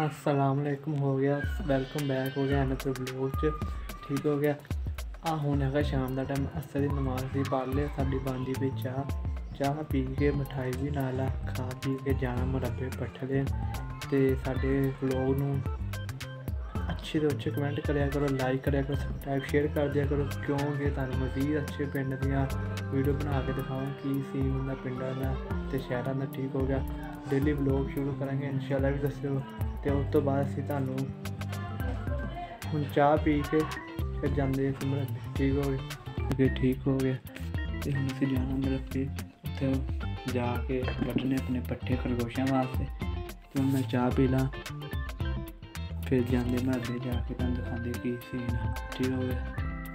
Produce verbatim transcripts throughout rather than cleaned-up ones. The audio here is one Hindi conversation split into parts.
अस्सलाम वालेकुम हो गया, वेलकम बैक हो गया अनदर ब्लॉग च। ठीक हो गया। आ हुण है शाम का टाइम, असर की नमाज भी पढ़ ले, साडी बनदी भी चाह चाह पी के मिठाई भी नाल खा पी के जाना मुरब्बे पट्ठे ते साडे ब्लॉग नूं अच्छे तो अच्छे कमेंट करें करो, लाइक करें करो, सब्सक्राइब शेयर कर दिया करो, क्योंकि तुहानूं मज़ीद अच्छे पिंड दियां वीडियो बना के दिखाऊँ कि सीन हुंदा पिंडां दा ते शहरां दा। ठीक हो गया। डेली ब्लॉग शुरू करेंगे इंशाल्लाह भी दस्सिओ। तो उस तो बाद असीं तुहानूं हुण चाह पी के फिर जांदे असीं मुरब्बे। ठीक हो गया। ठीक हो गया तो हुण असीं जाना मुरब्बे, उत्थे जाके वड्डने अपने पट्ठे खरगोशां वास्ते। तो मैं चाह पी ला फिर जाते मुरब्बे, जाके तुहानूं दिखांदे की सीन है। ठीक हो गया।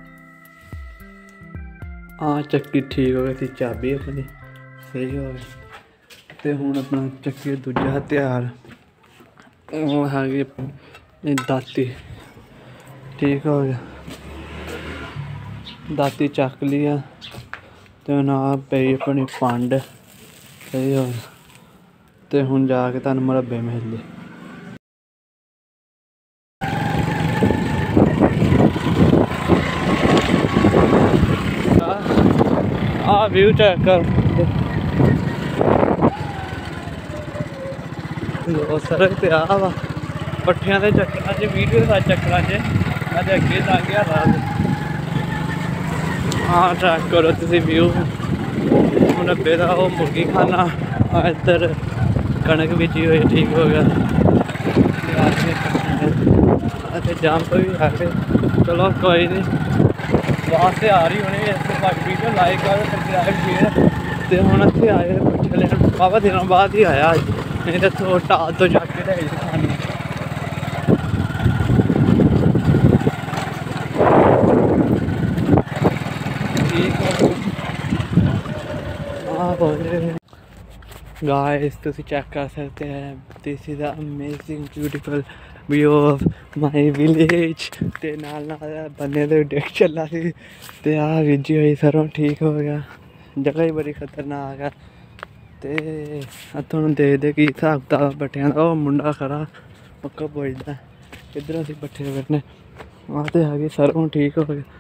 हाँ चक्की ठीक हो गई, चाबी अपनी सही हो गई। तो हुण अपना चक्की दूजा हथियार वो है दाती। ठीक हो गया। दाती चक लिया तो ना पई अपनी पंड सही हो गया। तो हुण जाके तुहानूं मुरब्बे मिलदे। आ व्यू चेक कर, सड़क ते आ वा पट्ठियां दे चक्करां च, वीडियो दा चक्करां च अज अगे लंघ गया रात। हाँ चेक करो तुसीं व्यू मुरब्बे दा। वो मुर्गी खाना इधर कणक बीजी हुई। ठीक हो गया। जंप भी आ गए। चलो कोई नहीं, वास्ते आ रही होनी वीडियो लाइक करो, सब्सक्राइब शेयर। तो हुण इत्थे आए पट्ठे लैन, बाबा दिनों बाद ही आया अज, नहीं तो थो टाल तो जाके ले खाने। गाइस तुसीं चेक कर सकते हैं, this is the amazing beautiful view of my village. ते नाल नाल बन्ने दे डेक चला सी ते आ विजी हुई सरों। ठीक हो गया। जगह ही बड़ी खतरनाक है। तो तुहानूं देखदे कि हिसाब कताब पट्ठियां दा। ओह् मुंडा खरा पक्का पुजदा इद्धर असीं पट्ठे कड्ढने। आ ते है कि सरों। ठीक हो गया।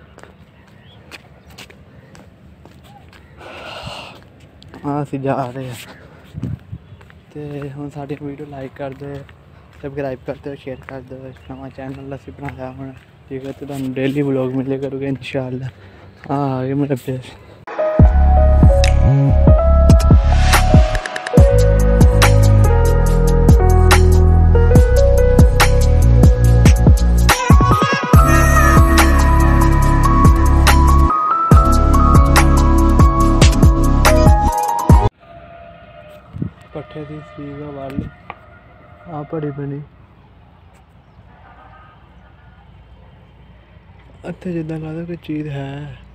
हाँ असीं जा रहे हैं। तो हुण साडी वीडियो लाइक कर दो, सब्सक्राइब कर दो, शेयर कर दो। नवां चैनल असीं बनाया हुण। ठीक है। तो तुहानूं डेली व्लॉग मिले करोगे इंशाअल्लाह। हाँ आ गए मुरब्बे। पट्ठे की सीगा वल आ बड़ी बनी इत्थे जिद्दां लगदा कोई चीज़ है,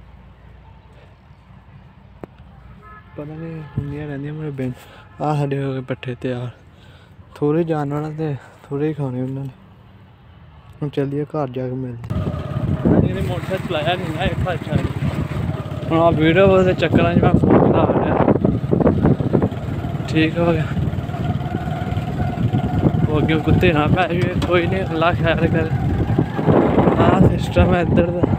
पता नहीं हुंदियां रहिंदियां मुरब्बे। आ साडे हो गए पट्ठे तैयार। थोड़े जानवर ते थोड़े ही खाने उन्होंने। हुण चलिए घर जाके मिलदे। मोटरसाइकल चलाया नहीं ना एक अच्छा हुण आ वीडियो के चक्करां च मैं फोन चला रहा। ठीक हो गया। वो अगे कुत्ते ना पै जाए, कोई नहीं अल्लाह खैर करे। हाँ सिस्टम है इधर का।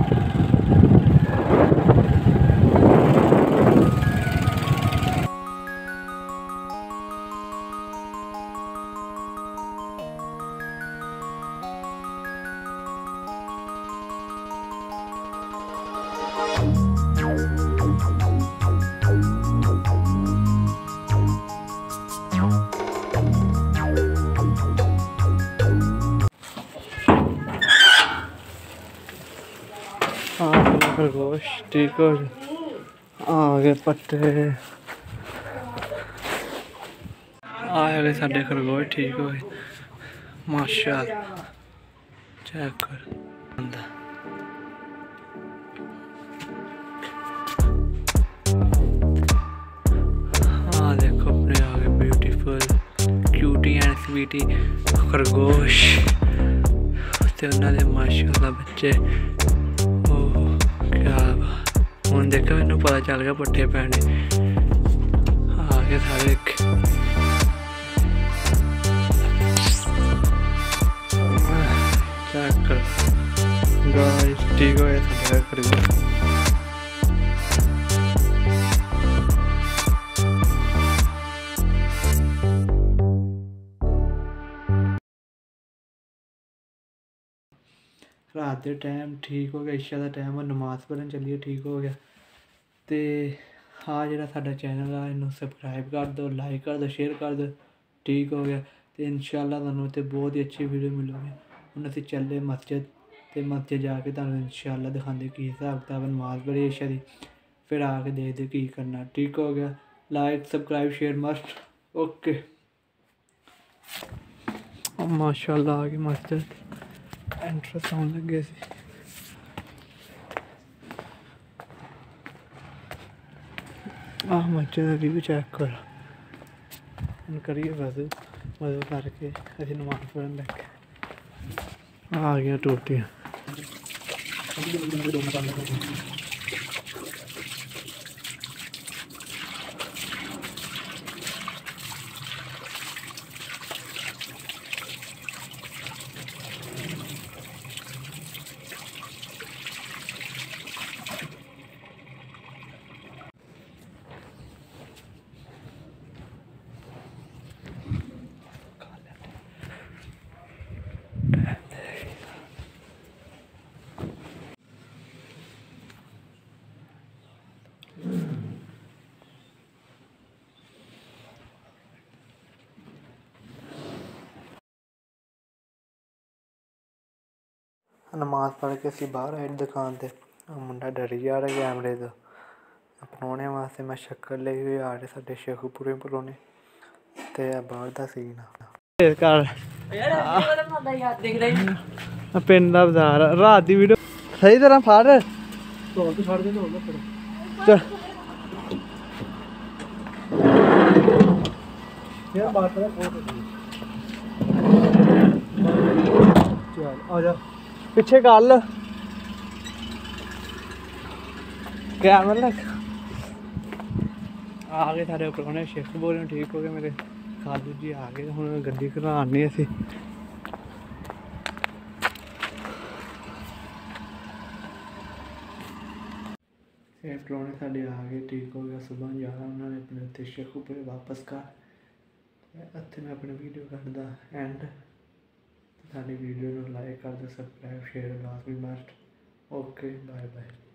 खरगोश ठीक हो आ गए पट्टे आ गए साढ़े खरगोश। ठीक हो गए माशाअल्लाह। चेक कर हाँ देखो अपने आ गए ब्यूटीफुल क्यूटी एंड स्वीटी खरगोश ते उन्होंने माशाअल्लाह बच्चे। हुण देखो मैनू पता चल गया पट्ठे पैने आ गए सारे। ठीक हो गया साढ़े खरीदो। रात के टाइम ठीक हो गया, इशा का टाइम और नमाज पढ़न चलिए ठीक हो गया। तो हाँ जो साडा चैनल है इन्हू सबसक्राइब कर दो, लाइक कर दो, शेयर कर दो, ठीक हो गया। तो इंशाअल्लाह तुहानू तो बहुत ही अच्छी वीडियो मिलूगी। हुण असीं चले मस्जिद, तो मस्जिद जाके तुहानू इंशाअल्लाह दिखांदे की हिसाब किताब, नमाज पढ़ी इशा दी, फिर आके देखदे की करना, ठीक हो गया। Like subscribe share must. Okay माशाअल्लाह आ गई मस्जिद, एंट्रेंस होने लगे सी। आह मस्जिद का व्यू चेक करो। हम करिए वजू, वजू करके असीं नमाज पढ़न लगे। आ गया टूटियाँ। नमाज पढ़ के असीं बाहर आए दुकान ते, मुंडा डरी जा रहा कैमरे तो। परौने वास्ते मैं शक्कर लेई हुई आ रहे साढ़े शेखुपुरे परौने, ते बाहर दा सीन पिंड दा बाजार रात दी वीडियो सही तरह फड़ चल पिछे गल कैमरा लग आ गए सारे परौने शेख बोल ठीक हो गए मेरे खालू जी आ गए। हुण गड्डी घलानी असीं परौने साढ़े आ गए ठीक हो गया। सुबह जाना उन्होंने अपने उत्थे शेखुपुरे वापस घर। इत्थे मैं अपनी वीडियो करदा एंड। साडी वीडियो नू लाइक कर दो, सबसक्राइब शेयर लाजमी मस्ट। Okay bye bye.